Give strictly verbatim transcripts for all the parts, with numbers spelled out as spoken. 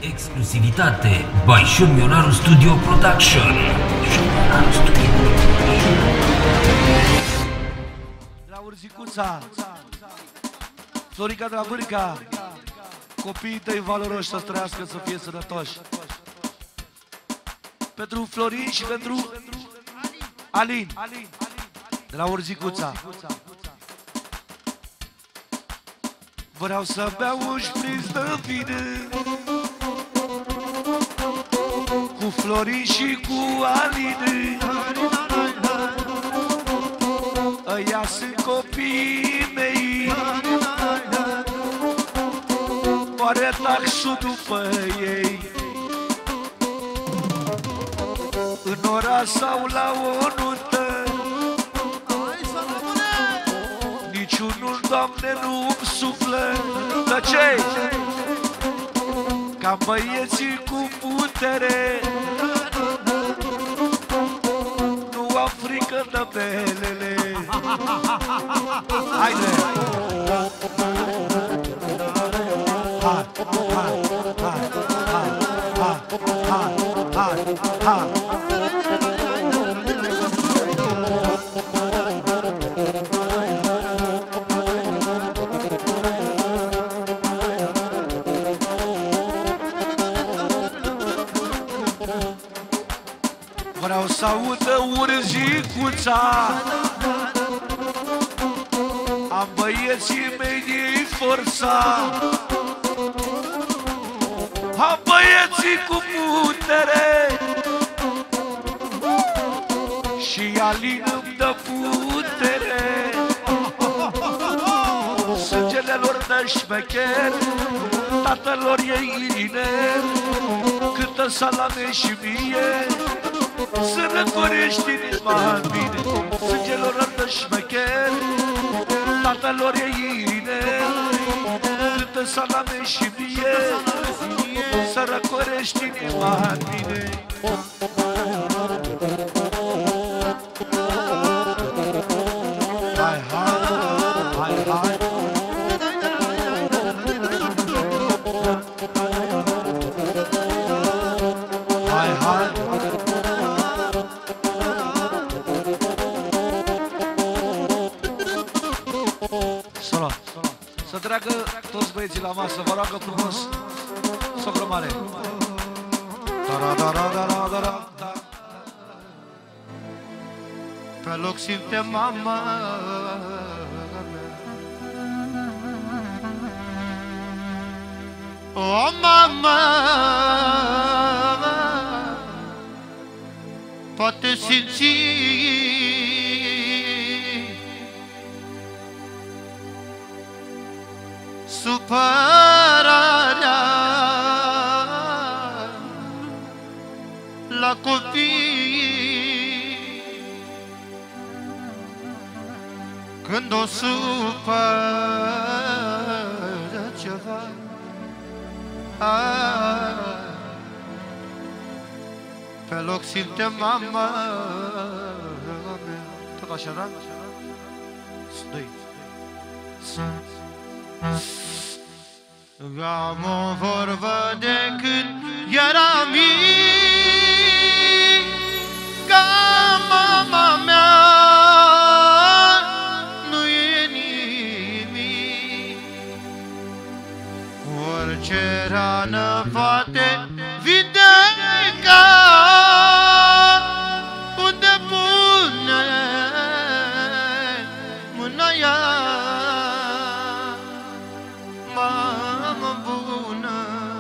exclusivitate by Șomionaru Studio Production. Șomionaru Studio Production. La Urzicuța, Florica de la Vârca, copiii tăi valoroși să trăiască, să fie sănătoși. Pentru Florin și pentru Alin, de la Urzicuța. Vreau să beau un șpriț de vin cu Florin și cu Alin. Ăia sunt copiii mei, oare taxul după ei. În oraș sau la o nuntă, niciunul, Doamne, nu-mi suflă. Tăcei! Ca băieții cu putere, nu am frică de belele. Haide! Hai, hai, hai, hai, hai, hai, hai, hai. Vreau să audă Urzicuța, am băieții mei de forța, am băieții cu putere și Alin îmi dă putere. Sângele lor dă șmecher, tatăl lor e ininer, cântă salame și mie, să răcorești inima în mine. Sângele lor dă șmecher, tatăl lor e ininer, cântă salame și mie, să răcorești inima în mine. Hai, hai, hai, hai. Hai, hai. Solo. Să treacă toți băieții la masă, vă roagă frumos, socră mare. Pe loc simte mama, o mama, poate simți supărarea la copii când o supără ceva. Pe loc simte mama mea. Tot așa, da? Doi. Am o vorbă de când eram mic, ca mama mea nu e nimic. Orice rană poate vindeca, unde pune mâna ea. Mamă bună,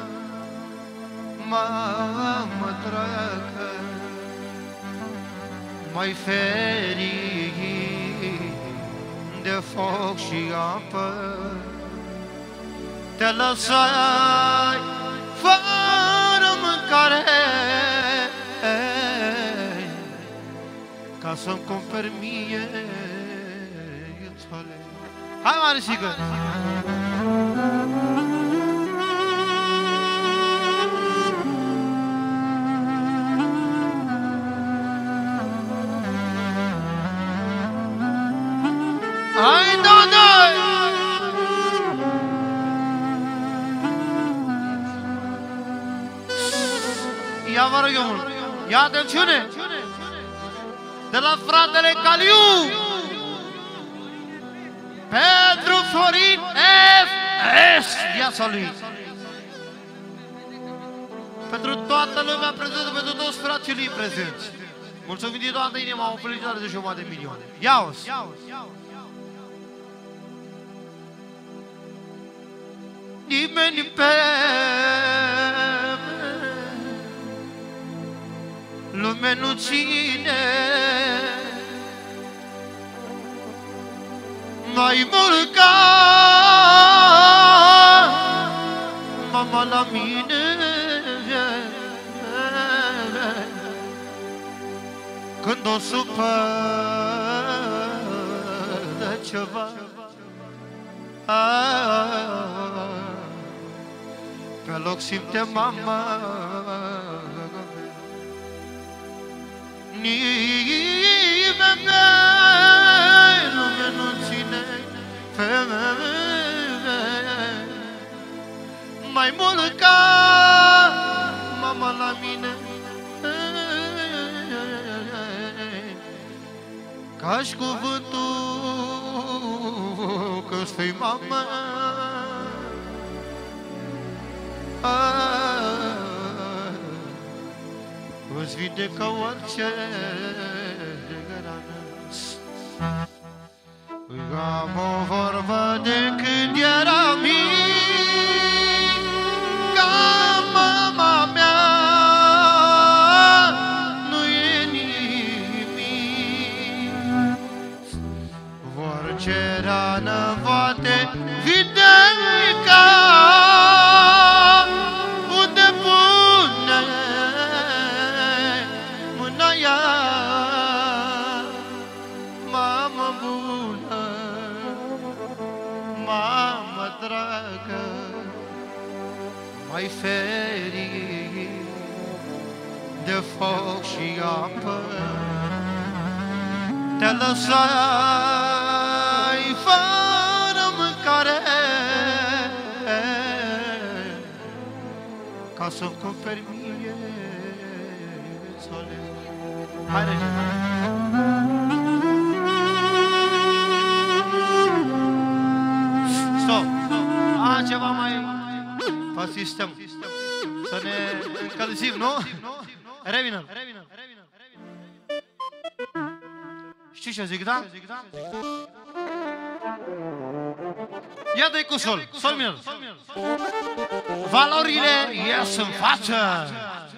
mamă dragă, mai ferit de foc și apă, te lăsai fără mâncare ca să-mi cumperi mie iuțole. Hai, Marisică! Hai, da, da! Ia vă rog eu mult. Ia atențiune. De la fratele Caliu. Pentru Florin F S. Viața lui. Pentru toată lumea prezentă, pentru toți frații lui prezenți. Mulțumim din toată inima, o felicitare de jumătate de milioane. Ia-o-s! Nimeni pe lume nu ține mai mult ca mama la mine. Când o supă de ceva, pe loc simte mama. Nimeni lume nu ține mai mult ca mama la mine. Ca-și cuvântul că-ți fii mamă, îți vindecă orice rană. Am o vorbă de când eram mic, ca mama mea nu e nimic. Orice rană poate vindeca, unde pune mâna ea. Mamă bună, mamă dragă, mai ferit de foc și apă, te lăsai fără mâncare ca să-mi cumperi mie sole. Hai, Regina! Stop! A, ceva mai pe sistem. Să ne încălzim, nu? Revină! Știi ce zic, da? Ia dă-i cu sol, sol minor. Valorile ies în față.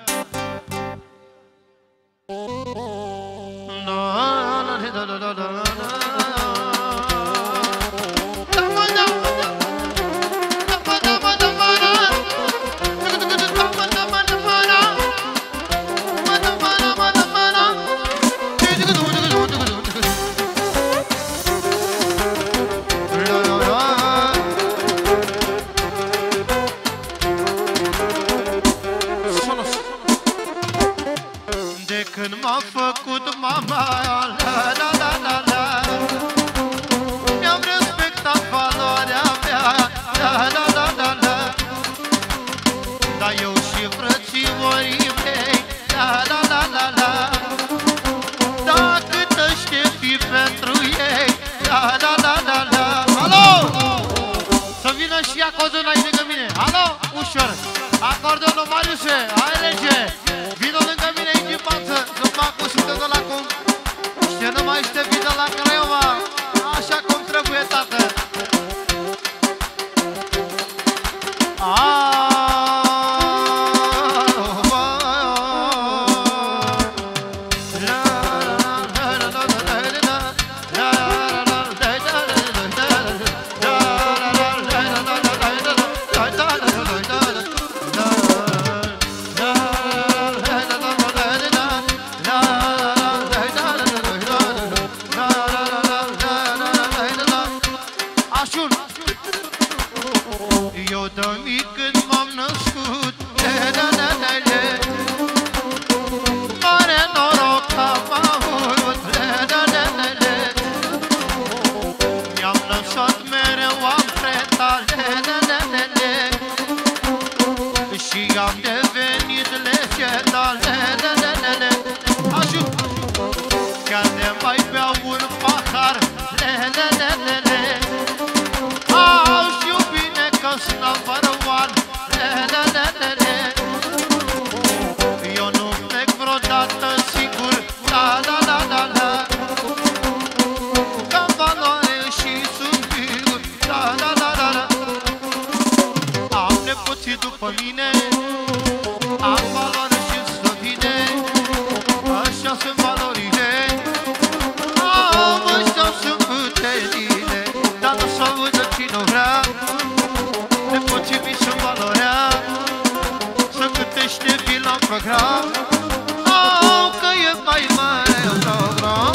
Când m-a făcut mama, la la la la la, mi-am respectat valoarea mea, la la la la la. Dar eu și frățiorii mei, la la la la la, dacă aștepti pentru ei, la la la la la. Alo! Să vină și acordul aici lângă mine, alo? Ușor! Acordul Mariuse, hai rege! Vino lângă mine aici în față, să fac o sută de la cum. Și nu mai știe vină la Craiova, așa cum trebuie, tată. Și am devenit trece, da, le, le, le, le, le. Ajut! Chiar ne mai beau un pahar, le, le, le, le, le. Au, știu bine că-s number one, le, le, le, le, le. Eu nu plec vreodată singur, la, la, la, la, la. Ca valoare și sunt figur, la, la, la, la, la. Am nepoții după mine, am valoare și-mi stă bine, așa sunt valorile. Am, ăștia sunt puterile, dar nu s-o vădă cine vrea. Nepoții mi sunt valoarea, să cântește vin la program. Au, că e mai mare un program.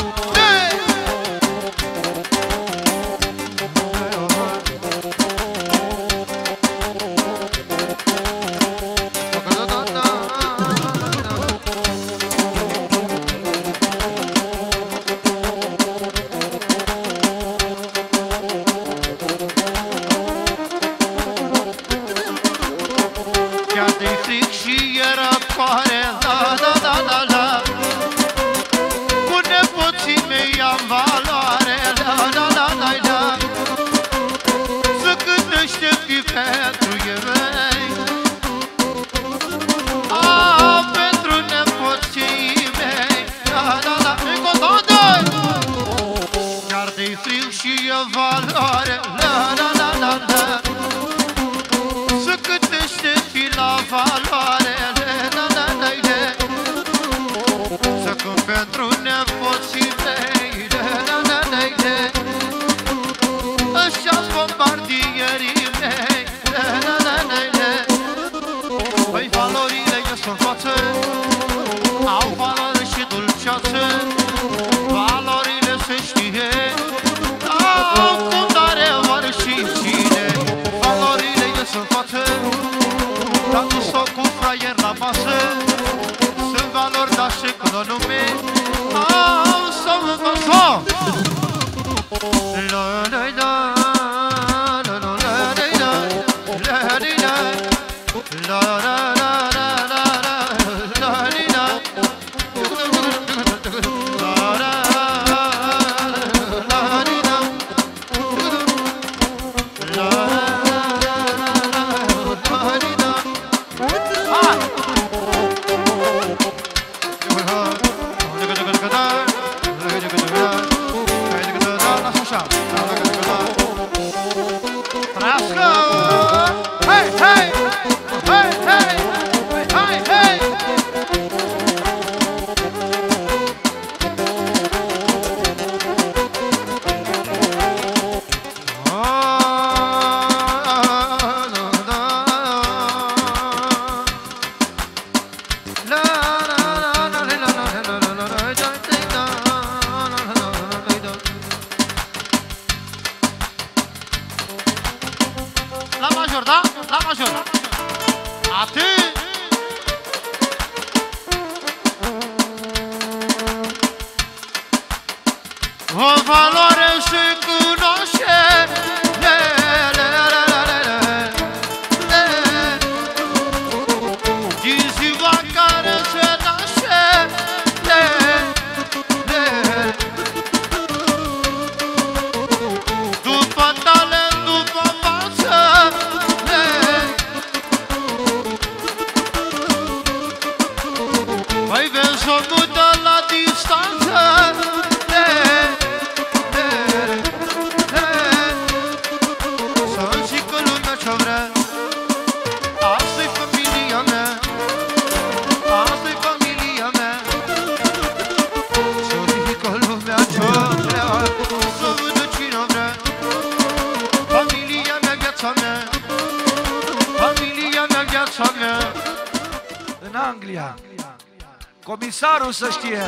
Comisarul să știe.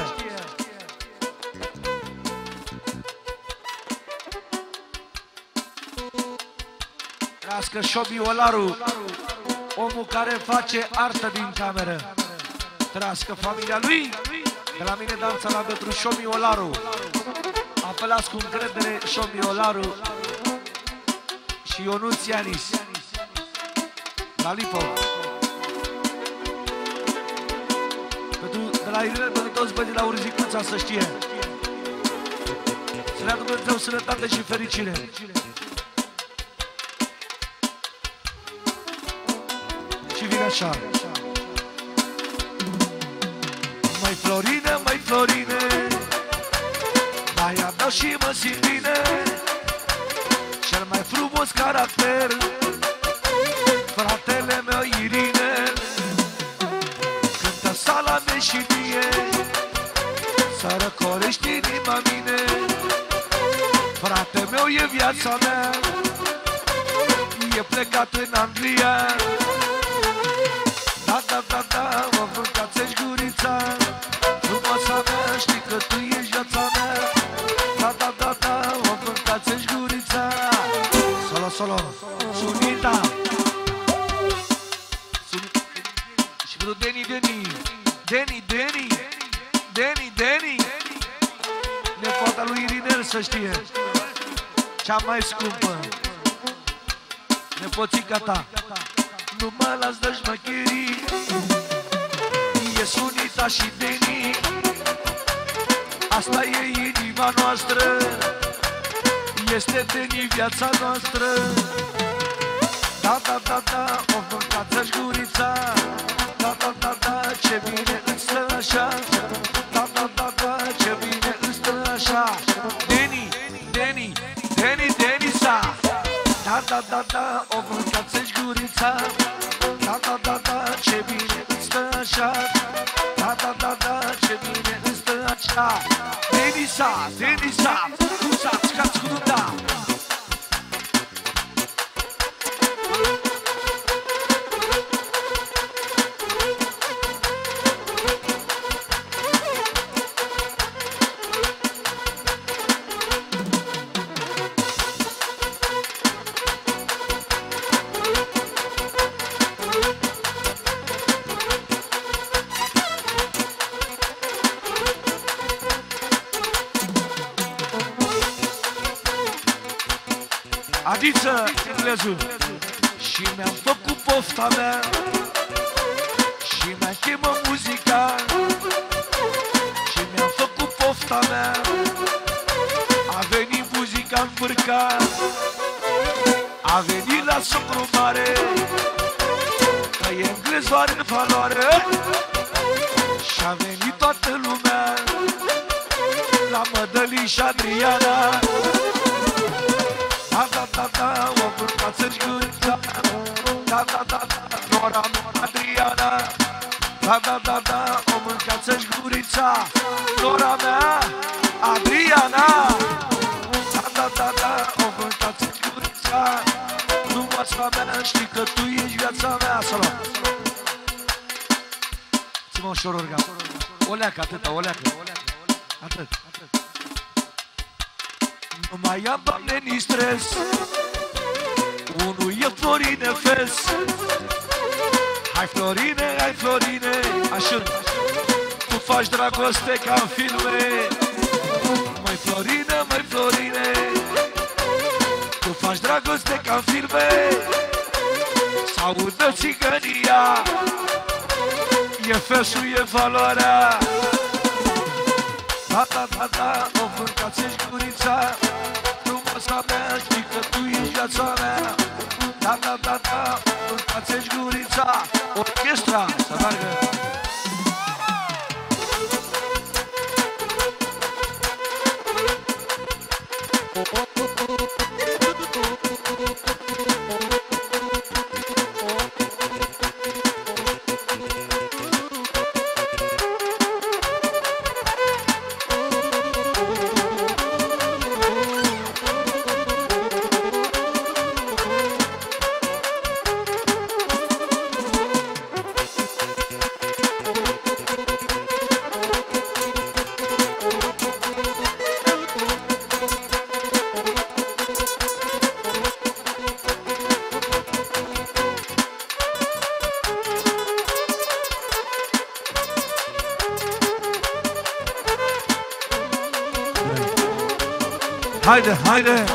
Trească Șobi Olaru, omul care face artă din cameră. Trească familia lui. De la mine danța la pentru Șobi Olaru. Apelați cu încredere Șobi Olaru și Ionuț Ianis. La Lipov. Irene, pentru toți băieții de la Urzicuța, să știe. Să le aducă Dumnezeu sănătate și fericire. Și vine așa. Măi Florine, măi Florine, mai adau și mă simt bine. Cel mai frumos caracter, fratele meu Irine, cântă salame și mie, să răcorești inima mine. Frate meu e viața mea, e plecat în Anglia. Da, da, da, da, mă mâncați-și gurița, frumoasa mea, știi că tu ești viața mea. Da, da, da, da, mă mâncați-și gurița. Solo, solo, Sunita. Și pentru Deni, Deni, Deni, Deni, Deni, Deni, nepoata lui Irinel, să știe, cea mai scumpă, nepoțica ta. Nu mă las de șmecherii, e Sunita și Deni, asta e inima noastră, este Deni viața noastră. Da, da, da, da, o mâncați-și gurița. Da, da, da, da, ce bine îți stă așa. Da, da, da, da, ce bine îți stă așa. Deni, Deni, Deni, Denisa. Da, da, da, da, o mâncați-și gurița. Da, da, da, da, ce bine îți stă așa. Da, da, da, da, ce bine îți stă așa. Denisa, Denisa, Cusa, scați cu dumnea. Adiță, englezul. Și mi-am făcut pofta mea și mi-am chemat muzica. Și mi-am făcut pofta mea, a venit muzica în fârca. A venit la socru mare, că e englezoare în valoare. Și-a venit toată lumea la Mădălin și Adriana. Da, da, da, da, o mâncați-și gurița. Da, da, da, da, Nora mea Adriana. Da, da, da, da, o mâncați-și gurița. Nora mea Adriana. Da, da, da, da, o mâncați-și gurița. Frumoasa mea, știi că tu ești viața mea. Salut! Ți-mă ușor organ. O leacă, atâta, o leacă. Atât, atât. Nu mai am, Doamne, ni stres. Unul e Florine Fes. Hai Florine, hai Florine, așa. Tu faci dragoste ca în filme. Măi Florine, măi Florine, tu faci dragoste ca în filme. S-audă țigănia, e fesul, e valoarea. Da, da, da, da, o mâncați-și gurița. Frumoasa mea, știi că tu ești viața mea. Da, da, da, da, o mâncați-și gurița. Orchestra, să meargă. Haide, haide!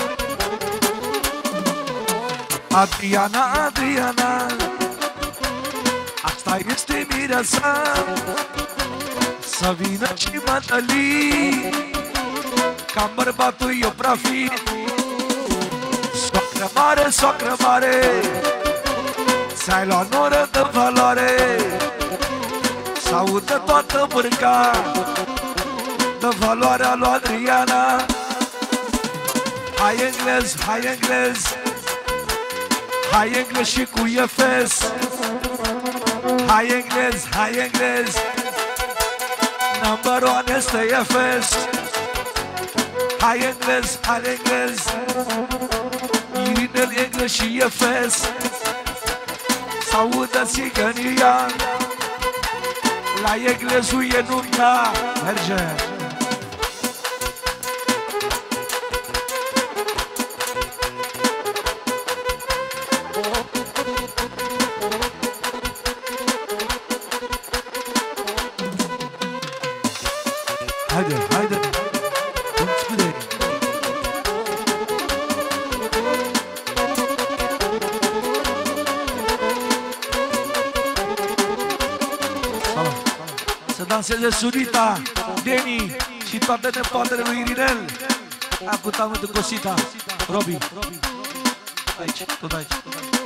Adriana, Adriana, asta este mireasa. să vină și mătălii, ca bărbatul eu profit. Soacră mare, soacră mare, ți-ai luat noră de valoare, s-audă toată bârca de valoarea lui Adriana. Hai englez, hai englez, hai englez și cu Efes. Hai englez, hai englez, number one este Efes. Hai englez, hai englez, Irinel englez și Efes. S-audă țigănia, la englezul e nunta. Merge! Haide, haide! Cum-ți spune? Să danseze Sunita, Deni și toate nepoatele lui Irinel. Acuta mântă Cosita, Robi. Aici, tot aici.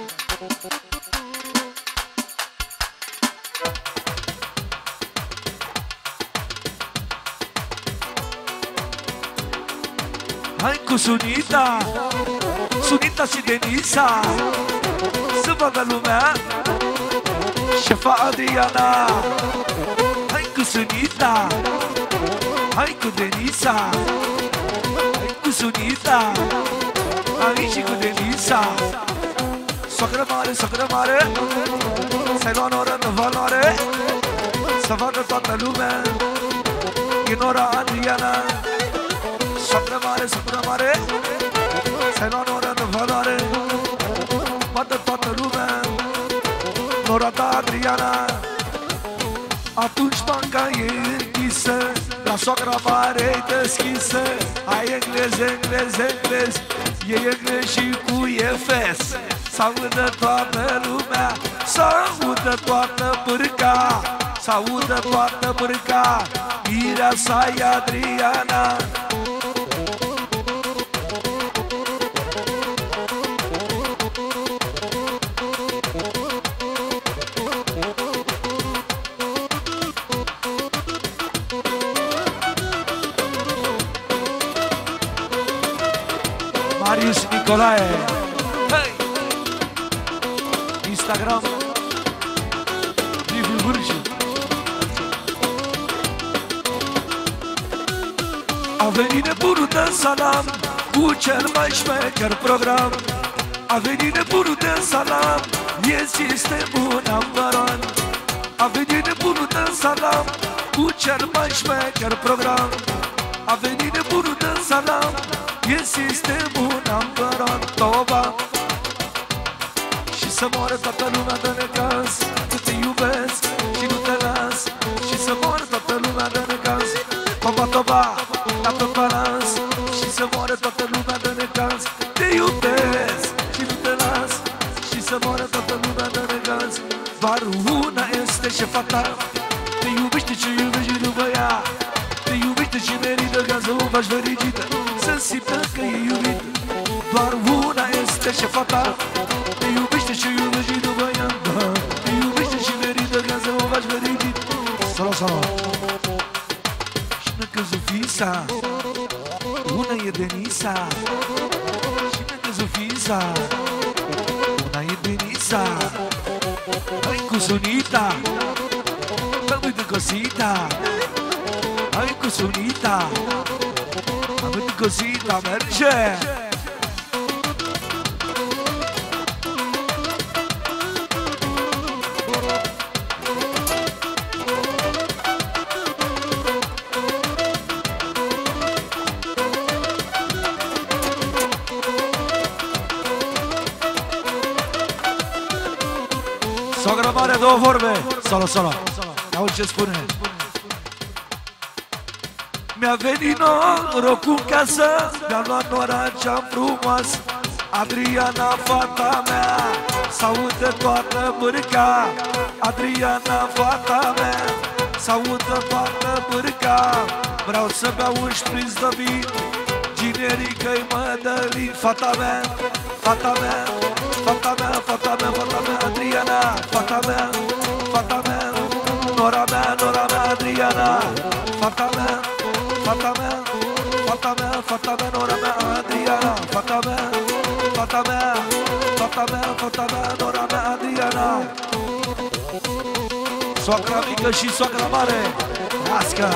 Hai cu Sunita, Sunita și Denisa, să vadă lumea șefa Adriana. Hai cu Sunita, hai cu Denisa, hai cu Sunita, hai și cu Denisa. Soacră mare, soacră mare, să-i lua noră de valoare, să vadă toată lumea, e nora Adriana. Soacră mare, soacră mare, să-i lua noră de valoare, vadă toată lumea, nora ta Adriana. Atunci banca e închisă, la soacra mare deschisă. Hai englez, englez, englez, e englez și cu Efes. S-audă toată lumea, s-audă toată bârca, s-audă toată bârca, mireasa-i Adriana. Marius Nicolae, hey! Instagram Liviu Vârciu. A venit nebunul de salam cu cel mai șmecher program. A venit nebunul de salam, e sistemul number one. A venit nebunul de salam cu cel mai șmecher program. A venit nebunul de salam, e sistemul number one. Toba și să moară toată lumea de necaz, că te iubesc și nu te las. Și să moară toată lumea de necaz, toba, toba, la pe balans. Și să moară toată lumea de necaz, te iubesc și nu te las. Și să moară toată lumea de necaz, doar una este șefa ta. Te iubește și iubește după ea, te iubește și merită ca să o faci fericită, să simtă că e iubit. Doar una este șefa ta, te iubește și iubește după ea, te iubește și merită ca să o faci fericit. Solo, solo. Și n-a căzut fisa, una e Denisa. Și n-a căzut fisa, una e Denisa. Hai cu Sunita, dă-mi de Cosita. Hai cu Sunita, am venit Cosita, merge! Soacră mare, două vorbe, solo, solo, auzi ce spune. Mi-a venit norocul în casă, mi-a luat nora cea frumoasă. Adriana, fata mea, s-aude toată bârca. Adriana, fata mea, s-audă toată bârca. Vreau să beau un șpriț de vin, generică-i Mădălin. Fata mea, fata mea, fata mea, fata mea, fata mea, Adriana. Fata mea, fata mea, nora mea, nora mea, Adriana. Fata mea, fata mea, fata mea, fata mea, nora mea, Adriana. Fata mea, fata mea, fata mea, fata mea, nora mea, Adriana. Soacra mică și soacra mare, Asca.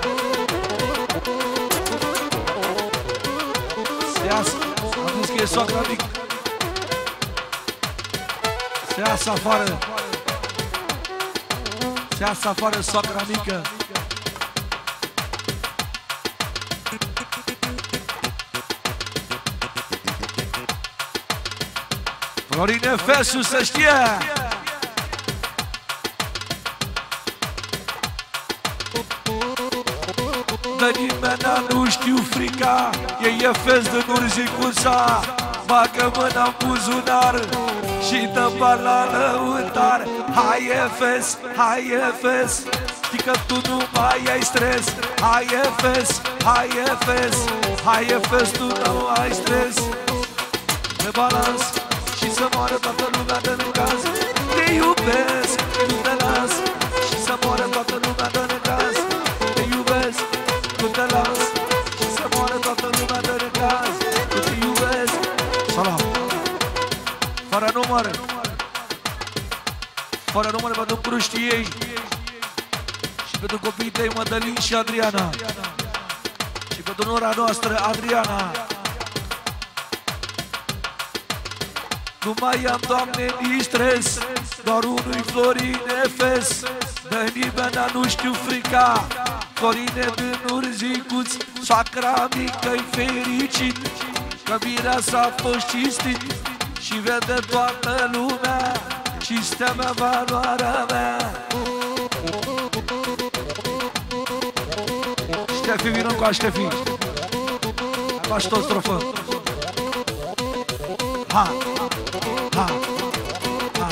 Se iasă, am zis că e soacra mică. Se iasă afară. Se iasă afară soacra mică. Florin Efesu să știe. De nimeni nu știu frica, e Efes de Nurzicuța. Bagă mâna în buzunar și dă bani la lăutar. Hai Efes, hai Efes, știi că tu nu mai ai stres. Hai Efes, hai Efes, hai Efes, tu nu ai stres. Pe balans și să moară toată lumea de necaz. Te iubesc, nu te las, și să moară toată lumea de necaz. Te iubesc, nu te las, și să moară toată lumea de necaz. Eu te iubesc. Salam. Fără număr, fără număr pentru cruștii ei și pentru copiii tăi Mădălin și Adriana și pentru nora noastră Adriana. Nu mai am, Doamne, nici stres, doar unui Florin Efes. De nimeni nu știu frica, Florine din Urzicuț. Soacra mică-i fericit, că mirea s-a fost cinstit și vede toată lumea cinstea mea, valoarea mea. Ștefi, vină cu Ștefi. Faci tot strofă. Ha! Ha! Ha!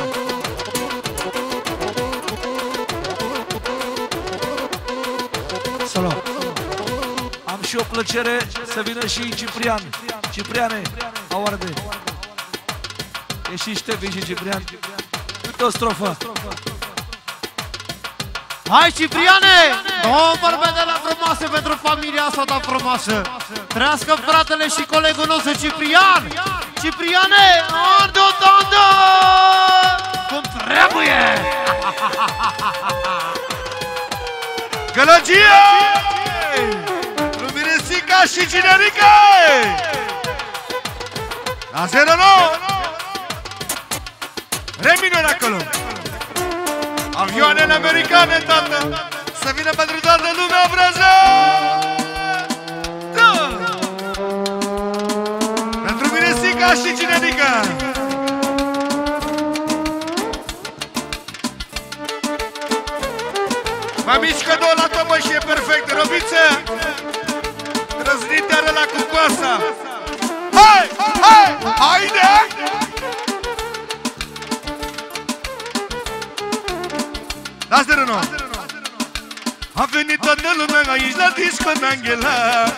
Salut! Am și o plăcere să vină și Ciprian. Cipriane, aoarde. E și Ștefi și Ciprian. Câte o strofă. Hai Cipriane! Două bărbetele frumoase pentru familia asta ta frumoasă. Trească fratele și colegul nostru Ciprian! Cipriane! Andu, andu! Cum trebuie! Gălăgie! Luminesica și Cinerica! La zero nouă! Remină acolo! Avioanele americane, tată! Să vină pentru toată lumea prezent! Da! Pentru Minesica și Cinerica! Mai mici cadou la tobă și e perfect, robiță! Trăznite are la cu coasa! Hai! Hai! Haide! La zero nouă! A venit toată lumea aici la disco Angela.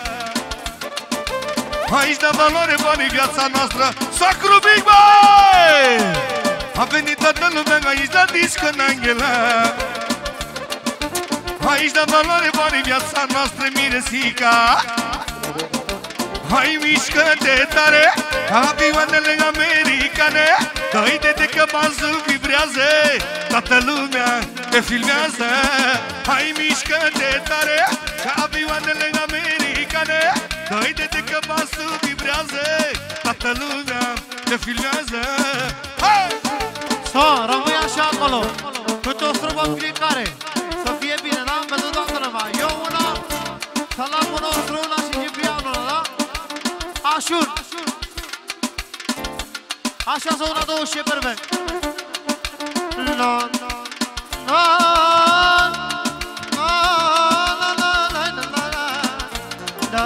Aici de valoare banii viața noastră. Sacru Big Boy! A venit toată lumea aici la disco Angela. Aici de valoare banii viața noastră, Minesica. Hai mișcă-te tare ca avioanele americane. Dă-i-te că bazul vibrează, toată lumea te filmează. Hai mișcă-te tare ca avioanele americane. Dă-i-te că bazul vibrează, toată lumea te filmează. Hai! Să rămâi așa acolo, câte o străbă fiecare. Să fie bine, da? Pentru toată lumea. Eu una, salamul nostru una și Ciprianul ăla, da? Așur. Așa să una, două și e perfect. La, la, la, la, la, la, la, la.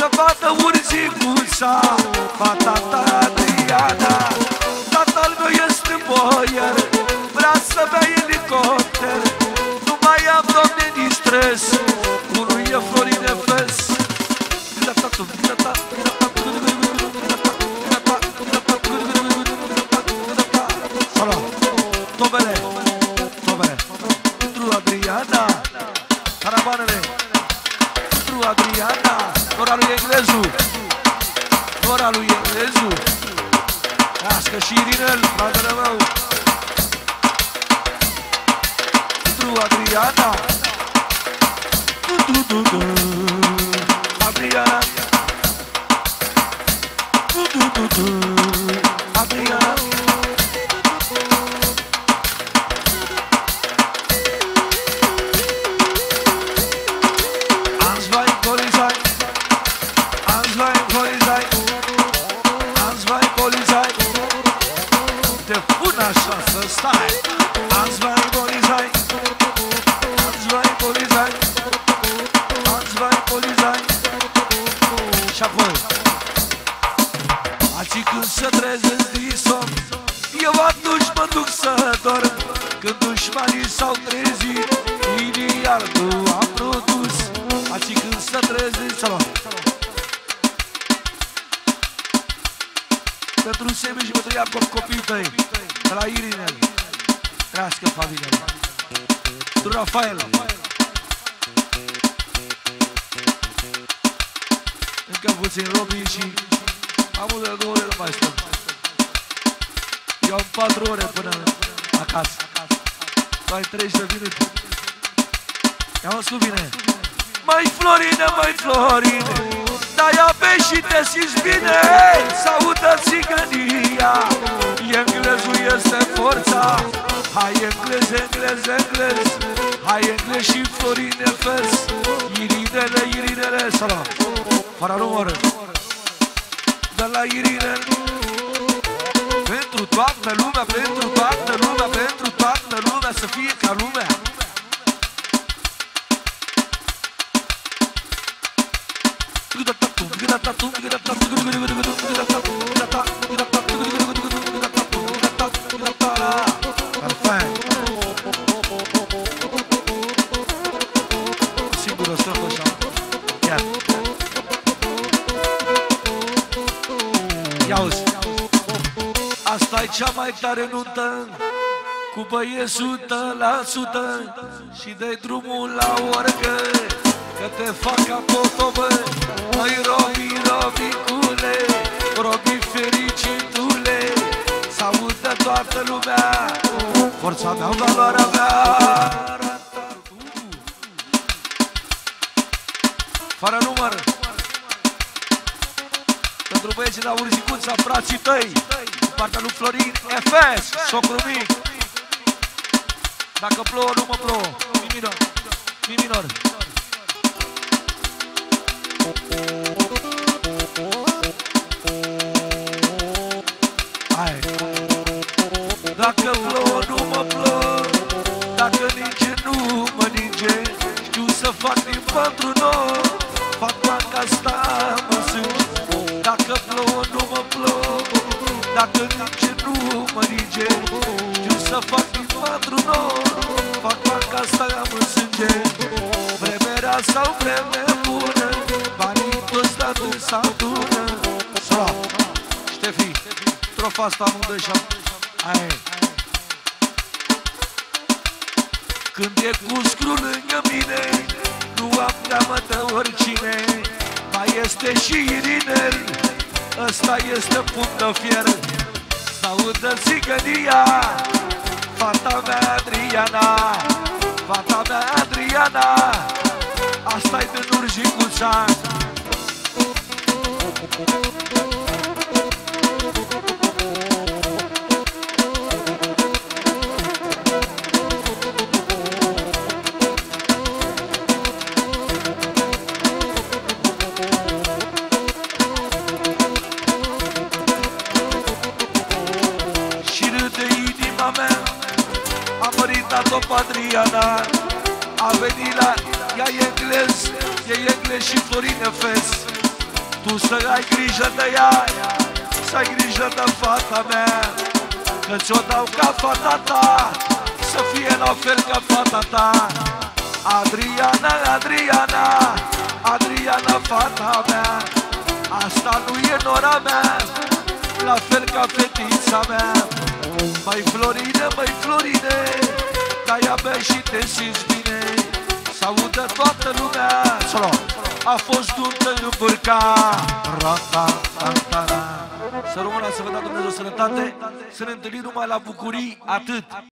să vadă urzicuța, fata ta Adriana. Tatăl meu este boier, vrea să bea elicopter. Nu mai am, Doamne, nici stres, unul e Florin Efes. Tobele, tobele, pentru Adriana, caravanele, pentru Adriana, nora lui Englezu, nora lui Englezu, lască și Irinel, fratele meu, pentru Adriana, du, du, du, Adriana, du, du, du, du, Adriana. Așa să stai, azi vai polizai, azi vai polizai, azi vai polizai. Și apoi, aci când se trezesc din somn, eu atunci mă duc să dorm. Când dușmanii s-au trezit, iniarul am produs. Aci când se trezesc din somn, pentru Semi și pentru Iacob, copiii tăi, de la Irinel, trească familia, tu Rafael, încă puțin Robi și amul de două ore nu mai stăm. Eu am patru ore până acasă, tu ai treizeci de minute. I-am ascult bine. Mai Florine, mai Florine, dai ape și te simți bine, s-audă țigănia. Englezul este forța, hai englez, englez, englez, hai englez și Florin Efes. Irinele, Irinele, salam, fără număr, de la Irinel. Pentru toată lumea, pentru toată lumea, pentru toată lumea, să fie ca lumea. Singură strofă așa. Iar. Ia-uzi. Asta-i cea mai tare nuntă, cu băieți sută la sută, și dai drumul la orcă, că te fac ca potobă. Măi Robi, Robicule, Robi fericitule, s-audă toată lumea, forța mea, valoarea mea. Fără număr, pentru băieții la Urzicuța, frații tăi, cu partea lui Florin Efes, socru mic. Dacă plouă, nu mă plouă, mi minor, mi minor. Hai. Dacă plouă, nu mă plouă, dacă ninge, nu mă ninge. Știu să fac din pentru noi, fac banca asta, mă sânge. Dacă plouă, nu mă plouă, dacă ninge, nu mă ninge. Știu să fac din pentru noi, fac banca asta, mă sânge. Vreme rea sau vreme bună, banii toți la dâns adună. Sora, Ștefi, strofa asta amândoi și-am... Aia e. Când e cu scru lângă mine, nu am teamă de oricine. Mai este și Irinel, ăsta este punct de fier. S-audă țigănia, fata mea Adriana, fata mea Adriana, asta-i din Urzicuța. Top Adriana a venit la ea englez, e englez și Florin Efes. Tu să ai grijă de ea, să ai grijă de fata mea, că ți-o dau ca fata ta, să fie la fel ca fata ta. Adriana, Adriana, Adriana, fata mea, asta nu e nora mea, la fel ca fetița mea. Măi Florine, măi Florine, dai abia și te simți bine, s-audă toată lumea. Solo. A fost nuntă în Bârca. Să rămână, să vă dea Dumnezeu sănătate, să ne întâlnim numai la bucurii, atât.